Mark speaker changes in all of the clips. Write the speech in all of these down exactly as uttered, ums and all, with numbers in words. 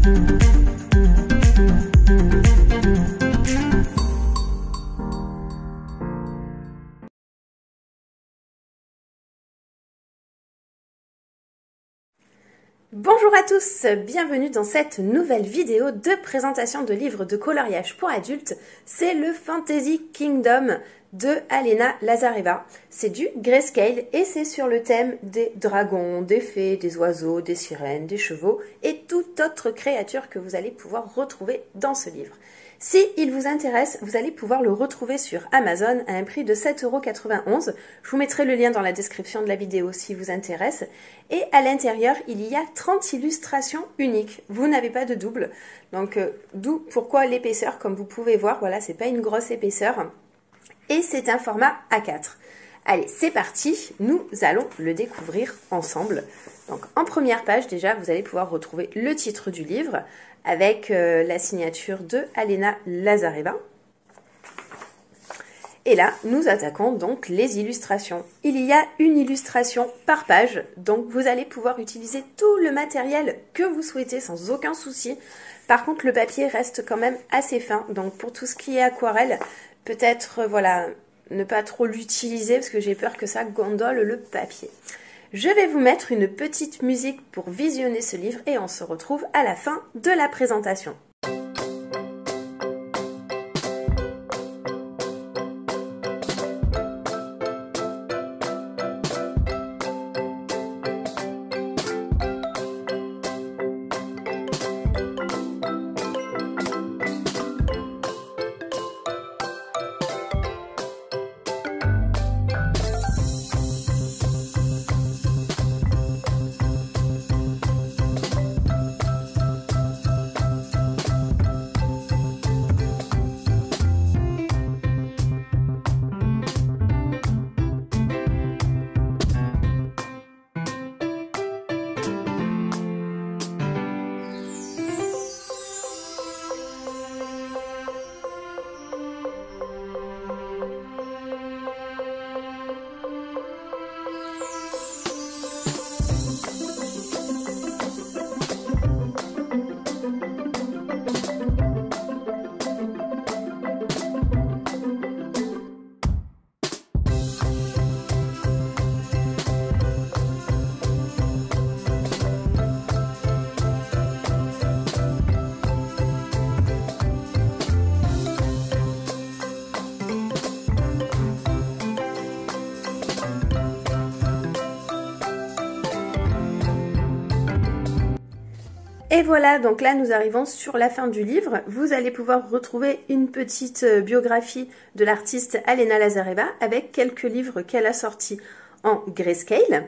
Speaker 1: Bonjour à tous, bienvenue dans cette nouvelle vidéo de présentation de livres de coloriage pour adultes. C'est le Fantasy Kingdom de Alena Lazareva. C'est du grayscale et c'est sur le thème des dragons, des fées, des oiseaux, des sirènes, des chevaux et toute autre créature que vous allez pouvoir retrouver dans ce livre. Si il vous intéresse, vous allez pouvoir le retrouver sur Amazon à un prix de sept euros quatre-vingt-onze. Je vous mettrai le lien dans la description de la vidéo si vous intéresse. Et à l'intérieur, il y a trente illustrations uniques. Vous n'avez pas de double. Donc, euh, d'où pourquoi l'épaisseur, comme vous pouvez voir. Voilà, c'est pas une grosse épaisseur. Et c'est un format A quatre. Allez, c'est parti. Nous allons le découvrir ensemble. Donc, en première page, déjà, vous allez pouvoir retrouver le titre du livre avec euh, la signature de Alena Lazareva. Et là, nous attaquons donc les illustrations. Il y a une illustration par page, donc vous allez pouvoir utiliser tout le matériel que vous souhaitez sans aucun souci. Par contre, le papier reste quand même assez fin, donc pour tout ce qui est aquarelle, peut-être, euh, voilà, ne pas trop l'utiliser parce que j'ai peur que ça gondole le papier. Je vais vous mettre une petite musique pour visionner ce livre et on se retrouve à la fin de la présentation. Et voilà, donc là nous arrivons sur la fin du livre. Vous allez pouvoir retrouver une petite biographie de l'artiste Alena Lazareva avec quelques livres qu'elle a sortis en grayscale.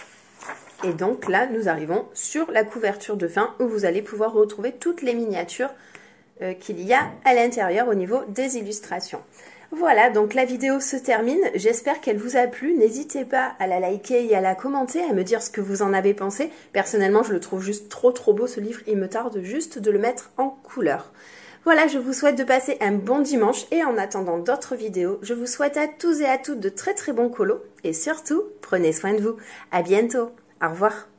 Speaker 1: Et donc là nous arrivons sur la couverture de fin où vous allez pouvoir retrouver toutes les miniatures euh, qu'il y a à l'intérieur au niveau des illustrations. Voilà, donc la vidéo se termine. J'espère qu'elle vous a plu. N'hésitez pas à la liker et à la commenter, à me dire ce que vous en avez pensé. Personnellement, je le trouve juste trop trop beau ce livre. Il me tarde juste de le mettre en couleur. Voilà, je vous souhaite de passer un bon dimanche et en attendant d'autres vidéos, je vous souhaite à tous et à toutes de très très bons colos et surtout, prenez soin de vous. À bientôt. Au revoir.